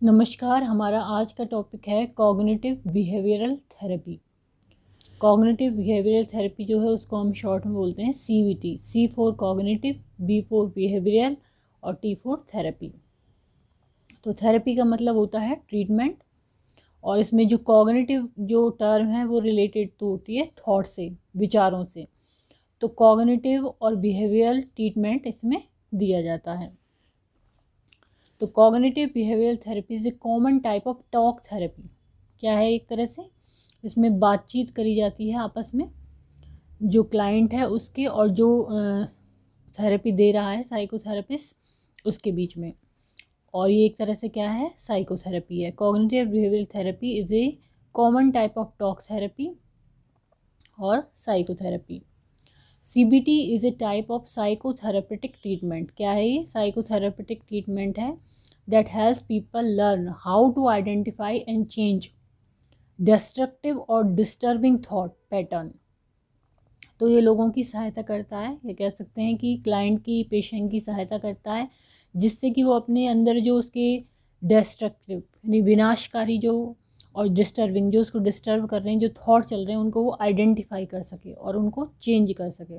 नमस्कार। हमारा आज का टॉपिक है cognitive behavioural therapy. Cognitive behavioural therapy जो है उसको हम शॉर्ट में बोलते हैं CBT। C for cognitive, B for behavioural और T फॉर थेरेपी। तो थेरेपी का मतलब होता है ट्रीटमेंट, और इसमें जो कॉग्निटिव जो टर्म है वो रिलेटेड तो होती है थॉट से, विचारों से। तो कॉग्निटिव और बिहेवियरल ट्रीटमेंट इसमें दिया जाता है। तो cognitive behavioural therapy is a common type of talk therapy. क्या है? एक तरह से इसमें बातचीत करी जाती है आपस में, जो क्लाइंट है उसके और जो थेरेपी दे रहा है साइकोथेरेपिस्ट उसके बीच में। और ये एक तरह से क्या है? साइकोथेरेपी है। Cognitive behavioural therapy is a common type of talk therapy और psychotherapy. CBT is a type of psychotherapeutic treatment. क्या है ये? साइकोथेरेपेटिक ट्रीटमेंट है that helps people learn how to identify and change destructive or disturbing thought pattern। तो ये लोगों की सहायता करता है, ये कह सकते हैं कि क्लाइंट की, पेशेंट की सहायता करता है, जिससे कि वो अपने अंदर जो उसके डिस्ट्रक्टिव यानी विनाशकारी जो और डिस्टर्बिंग जो उसको डिस्टर्ब कर रहे हैं, जो थॉट चल रहे हैं, उनको वो आइडेंटिफाई कर सके और उनको चेंज कर सके।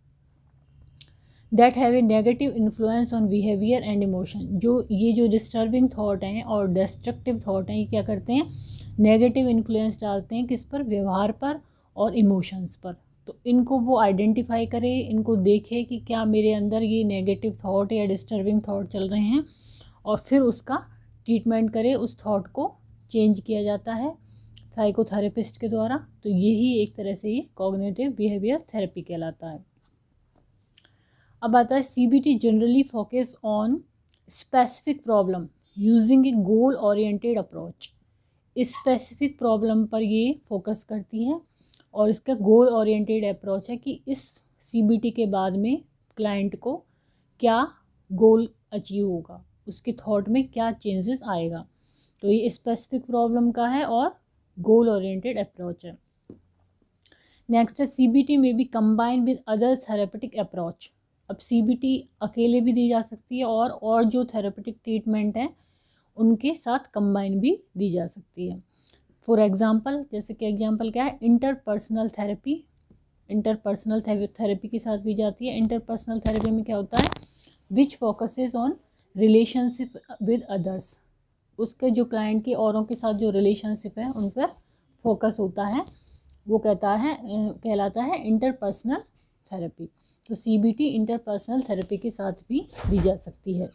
That have a negative influence on behaviour and emotion. ये जो डिस्टर्बिंग थाट हैं और डिस्ट्रक्टिव थाट हैं, ये क्या करते हैं? नेगेटिव इन्फ्लुएंस डालते हैं किस पर? व्यवहार पर और इमोशंस पर। तो इनको वो आइडेंटिफाई करे, इनको देखे कि क्या मेरे अंदर ये नेगेटिव थाट या डिस्टर्बिंग थाट चल रहे हैं, और फिर उसका ट्रीटमेंट करे, उस थाट को चेंज किया जाता है साइकोथेरेपिस्ट के द्वारा। तो यही एक तरह से ये कॉग्निटिव बिहेवियर थेरेपी कहलाता है। अब आता है CBT generally focus on specific problem using a goal oriented approach. Specific problem पर ये फोकस करती है और इसका गोल ओरिएंटेड अप्रोच है कि इस CBT के बाद में क्लाइंट को क्या गोल अचीव होगा, उसके थॉट में क्या चेंजेस आएगा। तो ये स्पेसिफिक प्रॉब्लम का है और गोल ओरिएंटेड अप्रोच है। नेक्स्ट है CBT में भी combine with other therapeutic approach. अब CBT अकेले भी दी जा सकती है और जो थेरेपेटिक ट्रीटमेंट है उनके साथ कंबाइन भी दी जा सकती है। फॉर एग्जांपल, जैसे कि एग्जांपल क्या है? Interpersonal therapy. इंटरपर्सनल थेरेपी के साथ भी जाती है। इंटरपर्सनल थेरेपी में क्या होता है? Which focuses on relationship with others. उसके जो क्लाइंट के औरों के साथ जो रिलेशनशिप है उन पर फोकस होता है, वो कहलाता है इंटरपर्सनल थेरेपी। तो CBT इंटरपर्सनल थेरेपी के साथ भी दी जा सकती है।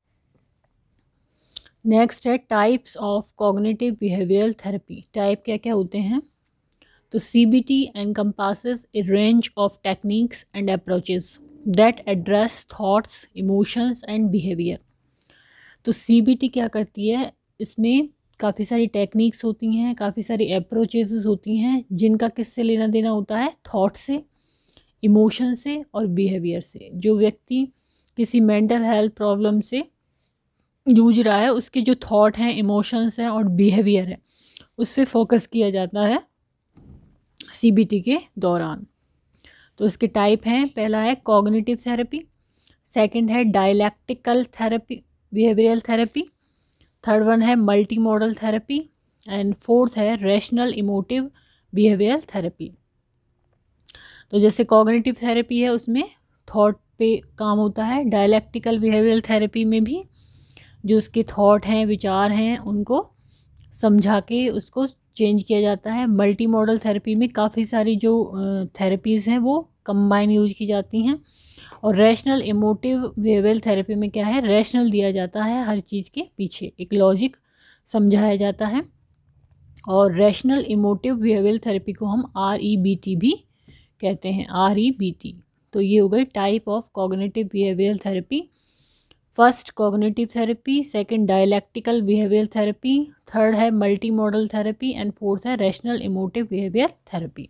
नेक्स्ट है types of cognitive behavioural therapy. Type क्या क्या होते हैं? तो CBT encompasses a range of techniques and approaches that address thoughts, emotions and behaviour. तो CBT क्या करती है? इसमें काफ़ी सारी टेक्निक्स होती हैं, काफ़ी सारी अप्रोचेस होती हैं, जिनका किससे लेना देना होता है? थॉट से, इमोशन से और बिहेवियर से। जो व्यक्ति किसी मेंटल हेल्थ प्रॉब्लम से जूझ रहा है, उसके जो थॉट हैं, इमोशंस हैं और बिहेवियर है, उस पर फोकस किया जाता है CBT के दौरान। तो इसके टाइप हैं, पहला है कॉग्निटिव थेरेपी, सेकंड है dialectical therapy behavioural therapy, third one है multi modal therapy and fourth है रैशनल इमोटिव बिहेवियरल थेरेपी। तो जैसे कॉग्निटिव थेरेपी है उसमें थॉट पे काम होता है। डायलैक्टिकल बिहेवियरल थेरेपी में भी जो उसके थॉट हैं, विचार हैं, उनको समझा के उसको चेंज किया जाता है। मल्टी मॉडल थेरेपी में काफ़ी सारी जो थेरेपीज़ हैं वो कंबाइन यूज की जाती हैं। और रैशनल इमोटिव बिहेवियरल थेरेपी में क्या है? रैशनल दिया जाता है, हर चीज़ के पीछे एक लॉजिक समझाया जाता है। और रैशनल इमोटिव बिहेवियरल थेरेपी को हम REBT भी कहते हैं, REBT। तो ये हो गई type of cognitive behavioural therapy. First cognitive therapy, second dialectical behavioural therapy, third है multi modal therapy and fourth है rational emotive behaviour therapy.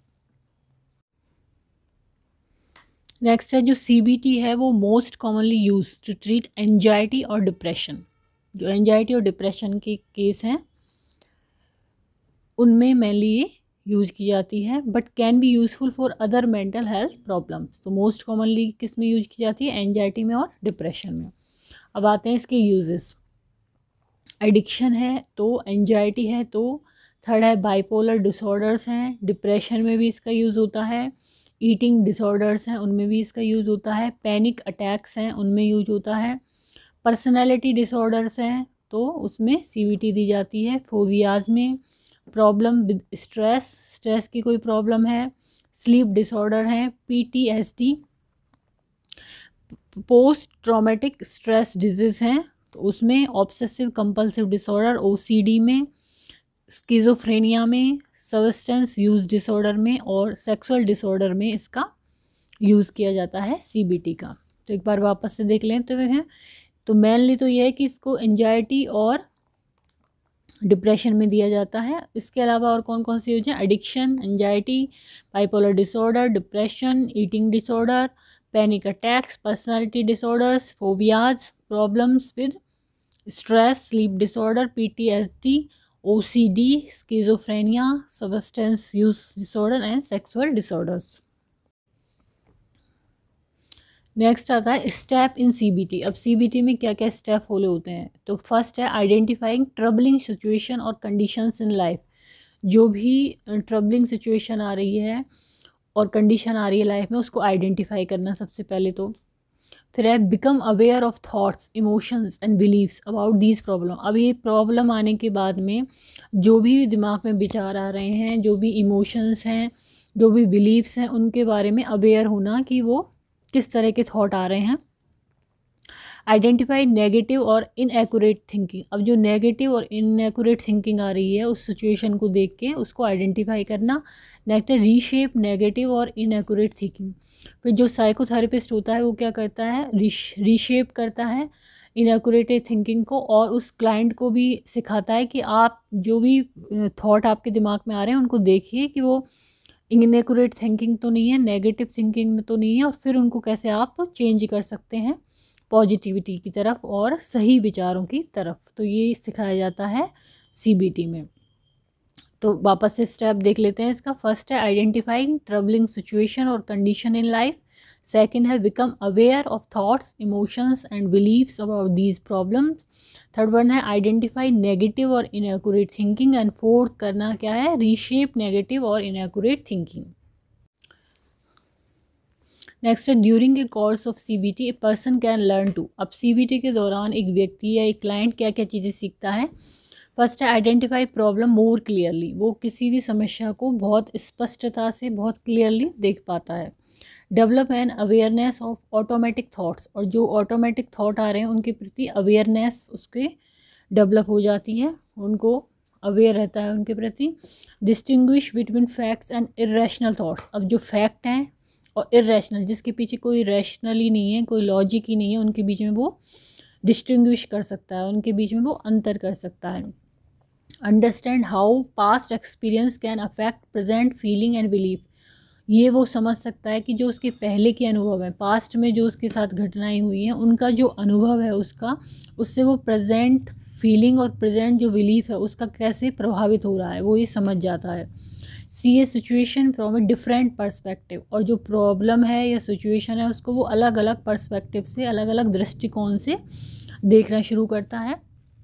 Next है जो CBT है वो most commonly use to treat anxiety और डिप्रेशन। जो anxiety और depression के केस हैं उनमें मेनली ये यूज़ की जाती है, but can be useful for other mental health problems. तो मोस्ट कॉमनली किस में यूज की जाती है? एंजाइटी में और डिप्रेशन में। अब आते हैं इसके यूजेस। एडिक्शन है तो, एंजाइटी है तो, थर्ड है बाइपोलर डिसऑर्डर्स हैं, डिप्रेशन में भी इसका यूज़ होता है, ईटिंग डिसऑर्डर्स हैं उनमें भी इसका यूज़ होता है, पैनिक अटैक्स हैं उनमें यूज होता है, पर्सनैलिटी डिसऑर्डर्स हैं तो उसमें सीबीटी दी जाती है, फोबियाज में, प्रॉब्लम विद स्ट्रेस, स्ट्रेस की कोई प्रॉब्लम है, स्लीप डिसऑर्डर है, PTSD post traumatic stress disease हैं तो उसमें, ऑब्सेसिव कंपल्सिव डिसऑर्डर ओसीडी में, स्किज़ोफ्रेनिया में, सब्सटेंस यूज़ डिसऑर्डर में और सेक्सुअल डिसऑर्डर में इसका यूज़ किया जाता है सीबीटी का। तो एक बार वापस से देख लें तो है, तो मेनली तो ये है कि इसको एंजाइटी और डिप्रेशन में दिया जाता है। इसके अलावा और कौन कौन सी यूज है, addiction, anxiety, bipolar disorder, depression, eating disorder, panic attacks, personality disorders, phobias, problems with stress, sleep disorder, PTSD, OCD, schizophrenia, substance use disorder and sexual disorders. Next आता है स्टेप इन सीबीटी। अब CBT में क्या क्या step follow होते हैं, तो first है आइडेंटिफाइंग ट्रबलिंग सिचुएशन और कंडीशंस इन लाइफ। जो भी ट्रबलिंग सिचुएशन आ रही है और कंडीशन आ रही है लाइफ में, उसको आइडेंटिफाई करना सबसे पहले तो। फिर है become aware of thoughts, emotions and believes about these problem. अब ये प्रॉब्लम आने के बाद में जो भी दिमाग में विचार आ रहे हैं, जो भी इमोशंस हैं, जो भी बिलीव्स हैं, उनके बारे में अवेयर होना कि वो किस तरह के थॉट आ रहे हैं। आइडेंटिफाई नेगेटिव और इनएक्यूरेट थिंकिंग। अब जो नेगेटिव और इनएक्यूरेट थिंकिंग आ रही है उस सिचुएशन को देख के उसको आइडेंटिफाई करना। नेक्स्ट है रीशेप नेगेटिव और इनएक्यूरेट थिंकिंग। फिर जो साइकोथेरेपिस्ट होता है वो क्या करता है, रीशेप करता है इनएक्यूरेट थिंकिंग को और उस क्लाइंट को भी सिखाता है कि आप जो भी थॉट आपके दिमाग में आ रहे हैं उनको देखिए कि वो इनएक्यूरेट थिंकिंग तो नहीं है, नेगेटिव थिंकिंग में तो नहीं है, और फिर उनको कैसे आप चेंज कर सकते हैं पॉजिटिविटी की तरफ और सही विचारों की तरफ। तो ये सिखाया जाता है सीबीटी में। तो वापस से स्टेप देख लेते हैं इसका। फर्स्ट है आइडेंटिफाइंग ट्रबलिंग सिचुएशन और कंडीशन इन लाइफ। सेकंड है become aware of thoughts, emotions and believes about these problems. Third one है आइडेंटिफाई नेगेटिव और इनएक्यूरेट थिंकिंग। एंड फोर्थ करना क्या है, रीशेप नेगेटिव और इनएक्यूरेट थिंकिंग। नेक्स्ट है during a course of CBT a person can learn to. अब CBT के दौरान एक व्यक्ति या एक क्लाइंट क्या क्या चीज़ें सीखता है। फर्स्ट है आइडेंटिफाई प्रॉब्लम मोर क्लियरली। वो किसी भी समस्या को बहुत स्पष्टता से, बहुत क्लियरली देख पाता है। Develop an awareness of automatic thoughts. और जो ऑटोमेटिक थॉट आ रहे हैं उनके प्रति अवेयरनेस उसके डेवलप हो जाती है, उनको अवेयर रहता है उनके प्रति। Distinguish between facts and irrational thoughts. अब जो फैक्ट हैं और इरेशनल, जिसके पीछे कोई रैशनल ही नहीं है, कोई लॉजिक ही नहीं है, उनके बीच में वो डिस्टिंग्विश कर सकता है, उनके बीच में वो अंतर कर सकता है। Understand how past experience can affect present feeling and belief. ये वो समझ सकता है कि जो उसके पहले के अनुभव है, पास्ट में जो उसके साथ घटनाएं हुई हैं, उनका जो अनुभव है उसका, उससे वो प्रेजेंट फीलिंग और प्रेजेंट जो बिलीफ है उसका कैसे प्रभावित हो रहा है, वो ये समझ जाता है। See a situation from a different perspective. और जो प्रॉब्लम है या सिचुएशन है उसको वो अलग अलग पर्सपेक्टिव से, अलग अलग दृष्टिकोण से देखना शुरू करता है।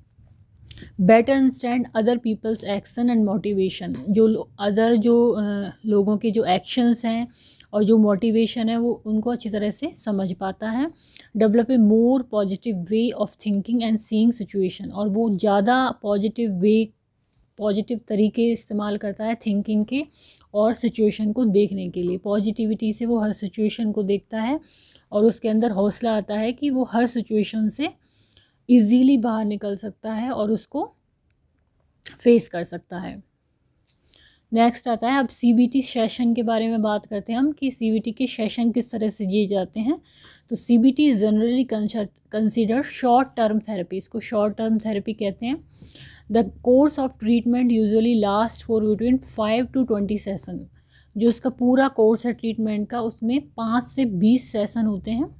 Better understand other people's action and motivation. जो अदर जो लोगों के जो एक्शंस हैं और जो मोटिवेशन है वो उनको अच्छी तरह से समझ पाता है। Develop a more positive way of thinking and seeing situation. और वो ज़्यादा पॉजिटिव वे, पॉजिटिव तरीके इस्तेमाल करता है थिंकिंग के और सिचुएशन को देखने के लिए। पॉजिटिविटी से वो हर सिचुएशन को देखता है और उसके अंदर हौसला आता है कि वो हर सिचुएशन से इजीली बाहर निकल सकता है और उसको फेस कर सकता है। नेक्स्ट आता है, अब सीबीटी सेशन के बारे में बात करते हैं हम कि सीबीटी के सेशन किस तरह से दिए जाते हैं। तो CBT is generally consider short term therapy. इसको शॉर्ट टर्म थेरेपी कहते हैं। The course of treatment usually last for between 5 to 20 session. जो इसका पूरा कोर्स है ट्रीटमेंट का, उसमें 5 से 20 सेशन होते हैं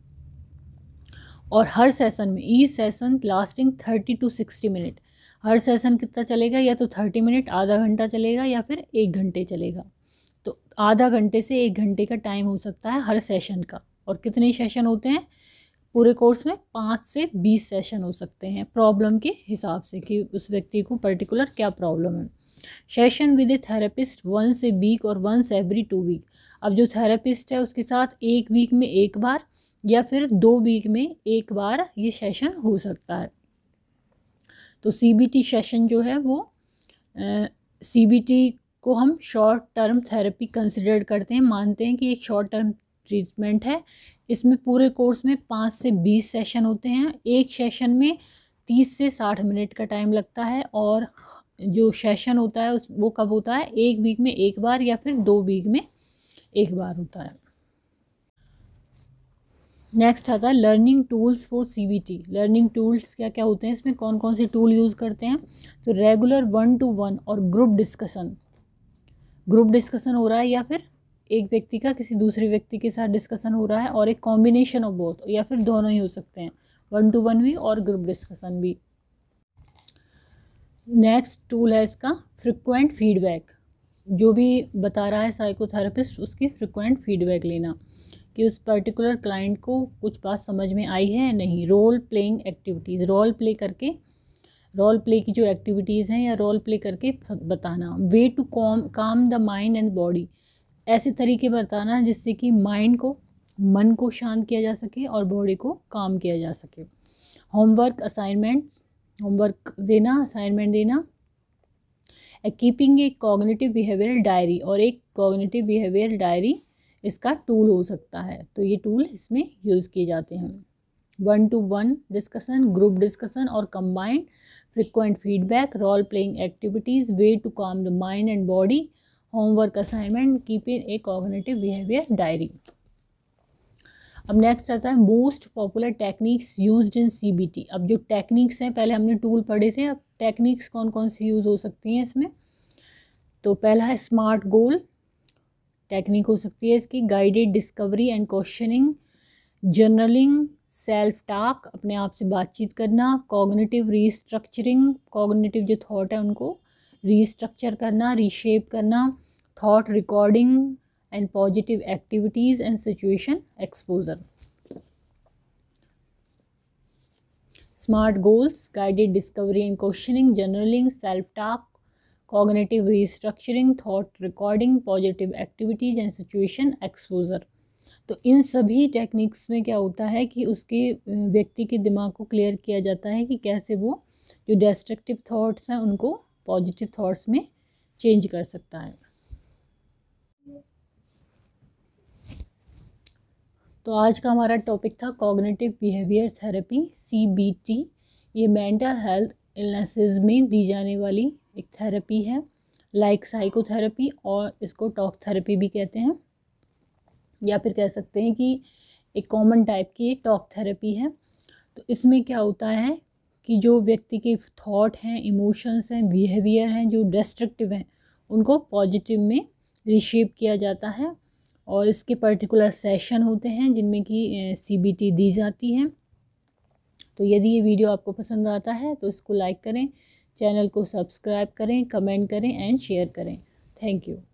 और हर सेशन में each session lasting 30 to 60 minute. हर सेशन कितना चलेगा, या तो 30 मिनट, आधा घंटा चलेगा, या फिर 1 घंटे चलेगा। तो आधा घंटे से 1 घंटे का टाइम हो सकता है हर सेशन का। और कितने सेशन होते हैं, पूरे कोर्स में 5 से 20 सेशन हो सकते हैं प्रॉब्लम के हिसाब से कि उस व्यक्ति को पर्टिकुलर क्या प्रॉब्लम है। Session with a therapist once a week और वंस एवरी 2 वीक। अब जो थेरेपिस्ट है उसके साथ 1 वीक में 1 बार या फिर 2 वीक में 1 बार ये सेशन हो सकता है। तो CBT सेशन जो है वो CBT को हम शॉर्ट टर्म थेरेपी कंसिडर करते हैं, मानते हैं कि एक शॉर्ट टर्म ट्रीटमेंट है। इसमें पूरे कोर्स में 5 से 20 सेशन होते हैं। एक सेशन में 30 से 60 मिनट का टाइम लगता है और जो सेशन होता है वो कब होता है, 1 वीक में 1 बार या फिर 2 वीक में 1 बार होता है। नेक्स्ट आता है learning tools for CBT। Learning tools क्या क्या होते हैं, इसमें कौन कौन से टूल यूज़ करते हैं। तो रेगुलर 1-to-1 और ग्रुप डिस्कशन हो रहा है या फिर एक व्यक्ति का किसी दूसरे व्यक्ति के साथ डिस्कशन हो रहा है, और एक कॉम्बिनेशन ऑफ बोथ या फिर दोनों ही हो सकते हैं, 1-to-1 भी और ग्रुप डिस्कशन भी। नेक्स्ट टूल है इसका फ्रिक्वेंट फीडबैक। जो भी बता रहा है साइकोथेरेपिस्ट उसकी फ्रिक्वेंट फीडबैक लेना कि उस पर्टिकुलर क्लाइंट को कुछ बात समझ में आई है या नहीं। Role playing activities, role play की जो एक्टिविटीज़ हैं या रोल प्ले करके बताना। Way to calm the mind and body, ऐसे तरीके बताना जिससे कि मन को शांत किया जा सके और बॉडी को काम किया जा सके। होमवर्क देना, असाइनमेंट देना। Keeping a cognitive behavioural diary, और एक कॉग्निटिव बिहेवियर डायरी इसका टूल हो सकता है। तो ये टूल इसमें यूज़ किए जाते हैं। 1-to-1 डिस्कशन, ग्रुप डिस्कशन और combined, frequent feedback, role playing activities, way to calm the mind and body, homework assignment, keeping a cognitive behaviour diary. अब नेक्स्ट आता है most popular techniques used in CBT। अब जो techniques हैं, पहले हमने tool पढ़े थे, अब टेक्निक्स कौन कौन सी यूज़ हो सकती हैं इसमें। तो पहला है स्मार्ट गोल टेक्निक हो सकती है इसकी, guided discovery and questioning, journaling, self talk, अपने आप से बातचीत करना, कॉग्निटिव रीस्ट्रक्चरिंग, कॉग्निटिव जो थॉट है उनको रीस्ट्रक्चर करना, रीशेप करना, thought recording and positive activities and situation exposure. Smart goals, guided discovery and questioning, journaling, self talk, cognitive restructuring, thought recording, positive activities and situation exposure. तो इन सभी techniques में क्या होता है कि उसके व्यक्ति के दिमाग को क्लियर किया जाता है कि कैसे वो जो डिस्ट्रक्टिव थॉट्स हैं उनको पॉजिटिव थॉट्स में चेंज कर सकता है। तो आज का हमारा टॉपिक था कॉग्निटिव बिहेवियर थेरेपी CBT। ये मेंटल हेल्थ इलनेसेस में दी जाने वाली एक थेरेपी है, लाइक साइकोथेरेपी, और इसको टॉक थेरेपी भी कहते हैं, या फिर कह सकते हैं कि एक कॉमन टाइप की एक टॉक थेरेपी है। तो इसमें क्या होता है कि जो व्यक्ति के थॉट हैं, इमोशंस हैं, बिहेवियर हैं जो डिस्ट्रक्टिव हैं, उनको पॉजिटिव में रिशेप किया जाता है, और इसके पर्टिकुलर सेशन होते हैं जिनमें कि CBT दी जाती है। तो यदि ये वीडियो आपको पसंद आता है तो इसको लाइक करें, चैनल को सब्सक्राइब करें, कमेंट करें एंड शेयर करें। Thank you.